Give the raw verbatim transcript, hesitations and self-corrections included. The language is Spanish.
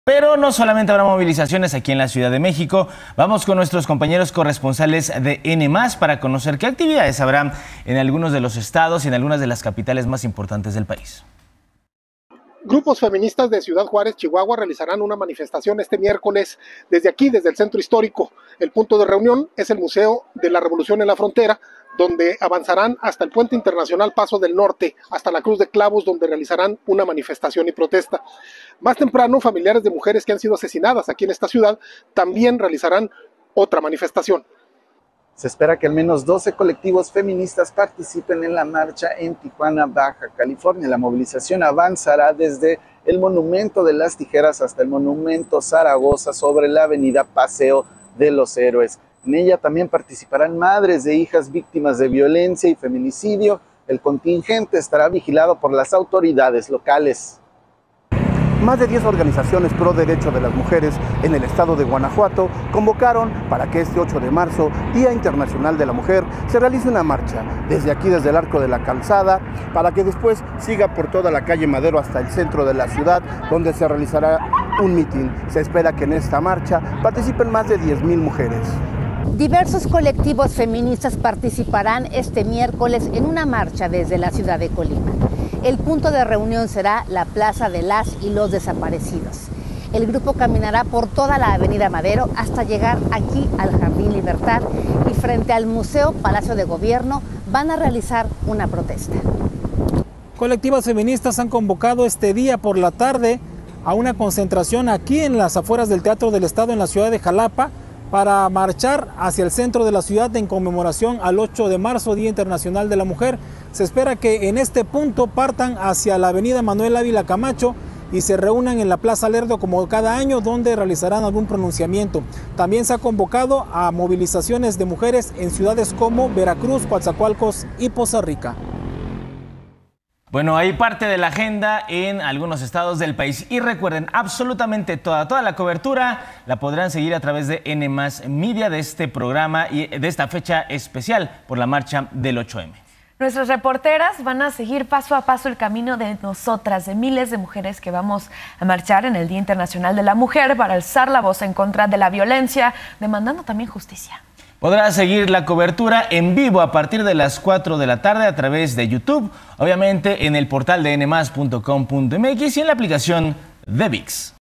Pero no solamente habrá movilizaciones aquí en la Ciudad de México, vamos con nuestros compañeros corresponsales de N más para conocer qué actividades habrá en algunos de los estados y en algunas de las capitales más importantes del país. Grupos feministas de Ciudad Juárez, Chihuahua, realizarán una manifestación este miércoles desde aquí, desde el centro histórico. El punto de reunión es el Museo de la Revolución en la Frontera, donde avanzarán hasta el Puente Internacional Paso del Norte, hasta la Cruz de Clavos, donde realizarán una manifestación y protesta. Más temprano, familiares de mujeres que han sido asesinadas aquí en esta ciudad también realizarán otra manifestación. Se espera que al menos doce colectivos feministas participen en la marcha en Tijuana, Baja California. La movilización avanzará desde el Monumento de las Tijeras hasta el Monumento Zaragoza sobre la avenida Paseo de los Héroes. En ella también participarán madres de hijas víctimas de violencia y feminicidio. El contingente estará vigilado por las autoridades locales. Más de diez organizaciones pro derecho de las mujeres en el estado de Guanajuato convocaron para que este ocho de marzo, Día Internacional de la Mujer, se realice una marcha desde aquí, desde el Arco de la Calzada, para que después siga por toda la calle Madero hasta el centro de la ciudad, donde se realizará un mitin. Se espera que en esta marcha participen más de diez mil mujeres. Diversos colectivos feministas participarán este miércoles en una marcha desde la ciudad de Colima. El punto de reunión será la Plaza de las y los Desaparecidos. El grupo caminará por toda la avenida Madero hasta llegar aquí al Jardín Libertad y frente al Museo Palacio de Gobierno van a realizar una protesta. Colectivas feministas han convocado este día por la tarde a una concentración aquí en las afueras del Teatro del Estado en la ciudad de Jalapa para marchar hacia el centro de la ciudad en conmemoración al ocho de marzo, Día Internacional de la Mujer. Se espera que en este punto partan hacia la avenida Manuel Ávila Camacho y se reúnan en la Plaza Lerdo como cada año, donde realizarán algún pronunciamiento. También se ha convocado a movilizaciones de mujeres en ciudades como Veracruz, Coatzacoalcos y Poza Rica. Bueno, hay parte de la agenda en algunos estados del país. Y recuerden, absolutamente toda, toda la cobertura la podrán seguir a través de N más Media de este programa y de esta fecha especial por la marcha del ocho eme. Nuestras reporteras van a seguir paso a paso el camino de nosotras, de miles de mujeres que vamos a marchar en el Día Internacional de la Mujer para alzar la voz en contra de la violencia, demandando también justicia. Podrá seguir la cobertura en vivo a partir de las cuatro de la tarde a través de YouTube, obviamente en el portal de ene más punto com punto eme equis y en la aplicación de ViX.